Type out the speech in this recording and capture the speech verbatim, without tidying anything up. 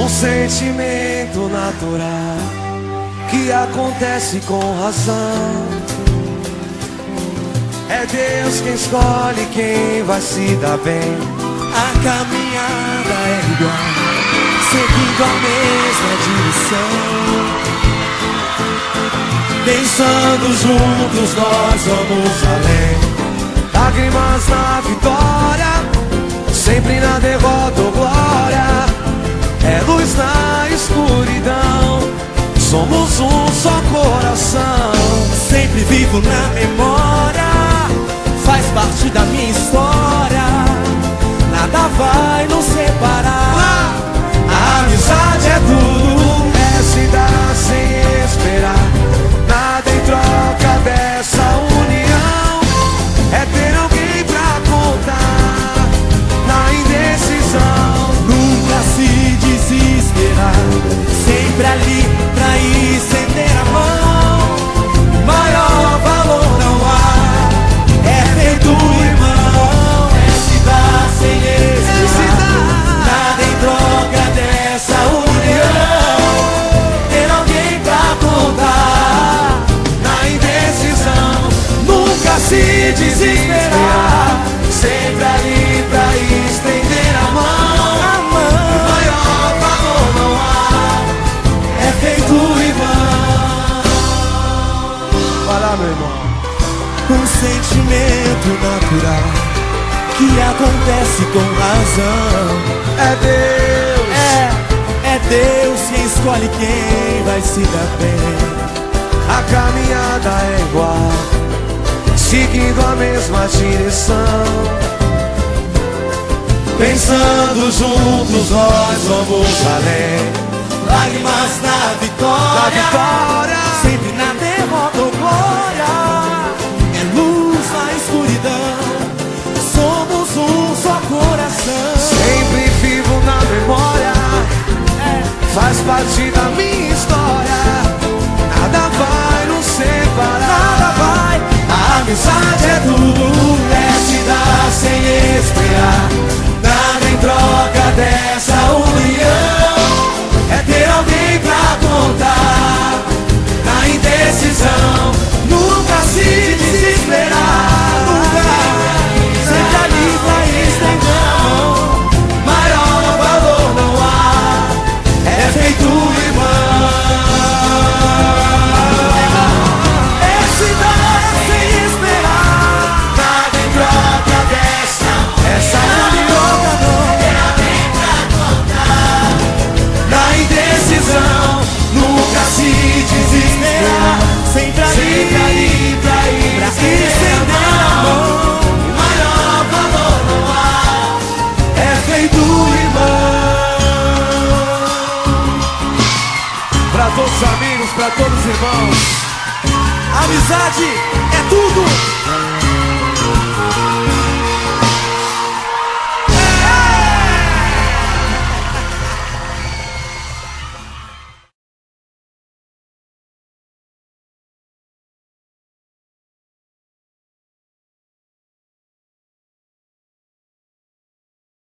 Um sentimento natural que acontece com razão. É Deus quem escolhe quem vai se dar bem. A caminhada é igual, seguindo a mesma direção. Pensando juntos nós vamos além. Lágrimas na vitória, sempre na derrota ou glória. É luz na escuridão, somos um só coração. Sempre vivo na memória, faz parte da minha história. Nada vai nos separar. A amizade é tudo, é se dar sem esperar. Nada em troca dessa união, é ter alguém pra contar na indecisão. Nunca se desesperar, sempre ali pra estender a mão. Maior valor não há, é feito irmão. É se dar sem esperar, nada em troca dessa união. Ter alguém pra contar na indecisão. nunca se desesperar, Sempre ali pra estender a mão. a mão. Maior valor não há, É feito irmão. vai lá, meu irmão. Um sentimento natural que acontece com razão. É Deus, É, é Deus quem escolhe quem vai se dar bem. a caminhada é igual, seguindo a mesma direção. Pensando juntos nós vamos além. Lágrimas na vitória, Da vitória, sempre na derrota ou glória. É luz na escuridão, somos um só coração. sempre vivo na memória, É, faz parte da minha história. Nada vai nos separar. nada vai. A amizade é tudo, é se dar sem esperar. Nada em troca dessa união, é ter alguém pra contar na indecisão. Nunca se desesperar, nunca, sempre ali pra estender a mão. Maior valor não há, é feito irmão. É se dar sem esperar, Nada em troca dessa, essa união. Na indecisão, nunca se desesperar. sempre ali, Sempre ali pra ir pra estender a mão. Maior valor não há, é feito irmão. Pra todos os amigos, pra todos os irmãos. amizade